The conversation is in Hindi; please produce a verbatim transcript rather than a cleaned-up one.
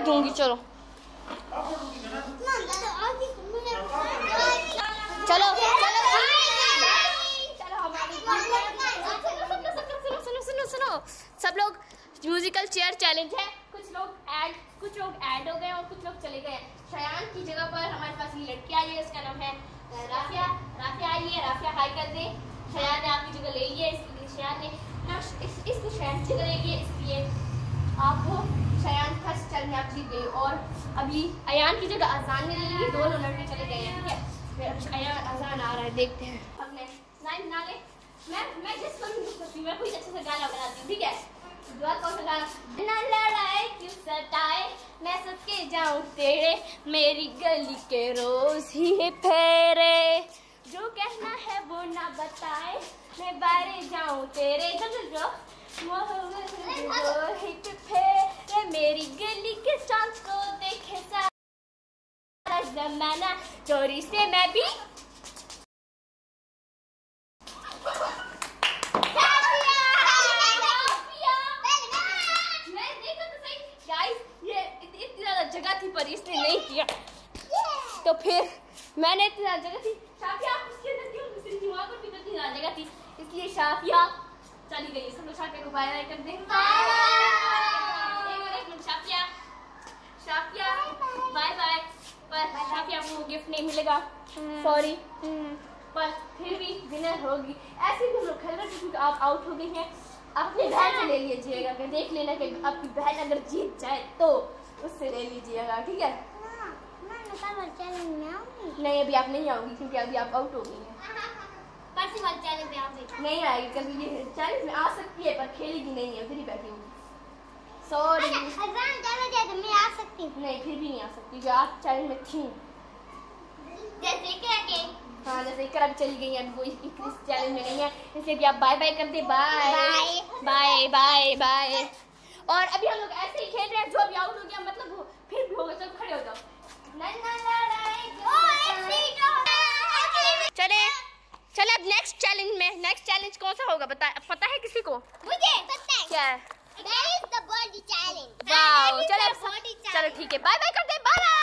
दूंगी। चलो चलो चलो सुनो सुनो सुनो सब लोग, म्यूजिकल चेयर चैलेंज है। कुछ लोग ऐड कुछ लोग ऐड हो गए और कुछ लोग चले गए। शयान की जगह पर हमारे पास ये लड़की आई है, इसका नाम है राफिया। राफिया आई है, राफिया हाई कर दे। शयान ने आपकी जगह ले ली है, इसलिए शयान ने इस इसने शयान की जगह ले ली है, इसलिए आपको शयान फर्स्ट चल में आप जीत गई। और अभी अयान की जगह अजान ने ले ली, दोनों लड़के चले गए हैं। ठीक है, अयान अजान आ रहा है, देखते हैं। अब नेक्स्ट नाइन ना ले, मैं मैं जिस पर भी सकती हूँ, मैं कोई अच्छे से गाना बनाती हूँ। ठीक है, दुआ कौन सा गाना? ना लड़ाए क्यों सताए, मैं सबके जाऊँ तेरे, मेरी गली के रोज ही फेरे, जो कहना है वो ना बताए, मैं बारे जाऊँ तेरे, जो फेरे, मेरी गली के चांद को देखे सारा जमाना, चोरी से मैं भी जगह थी पर इसने नहीं किया, तो फिर मैंने इतनी जगह थी। शाफिया उसके अंदर क्यों दूसरी थी, वहाँ पर भी इतनी जगह थी, इसलिए शाफिया चली गई। सब लोग शाफिया को बाय बाय कर दें। Shafia Shafia bye bye. पर शाफिया को गिफ्ट नहीं मिलेगा, सॉरी, पर फिर भी विनर होगी। ऐसे भी हम लोग खेल रहे थे क्योंकि आप आउट हो गई हैं। अपनी बहन से ले लीजिएगा, देख लेना कि आपकी बहन अगर जीत जाए तो उससे ले लीजिएगा। ठीक है, नहीं अभी आप नहीं आओगी क्योंकि अभी आप आउट हो गई हैं। नहीं आएगी, कभी ये चैलेंज में आ सकती है पर खेलेगी नहीं है, फिर ही बैठी होगी। सॉरी मैं आ सकती हूँ। नहीं, फिर भी नहीं आ सकती, जो आप चैलेंज में थी। जैसे कि हाँ, जैसे कर अब चली गई है, वो इस चैलेंज में नहीं है, इसलिए भी आप बाय बाय कर दे। Bye bye bye bye. और अभी हम लोग ऐसे ही खेल रहे हैं, जो अभी आउट हो गया मतलब वो फिर भी होगा। चलो खड़े हो जाओ। चले चले अब नेक्स्ट चैलेंज में। नेक्स्ट चैलेंज कौन सा होगा बता, पता है किसी को? मुझे पता है। क्या है? That is the body challenge. Wow, चलो चलो ठीक है, बाय बाय कर दे। बाय।